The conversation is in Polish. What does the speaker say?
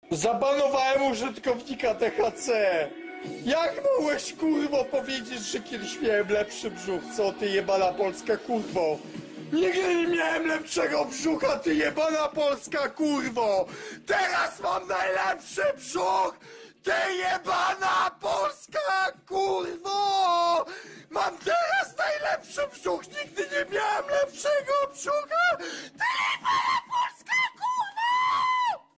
Zabanowałem użytkownika THC. Jak mogłeś, kurwo, powiedzieć, że kiedyś miałem lepszy brzuch? Co ty, jebana polska kurwo? Nigdy nie miałem lepszego brzucha, ty jebana polska kurwo! Teraz mam najlepszy brzuch! Ty jebana polska kurwo! Mam teraz najlepszy brzuch! Nigdy nie miałem lepszego brzucha!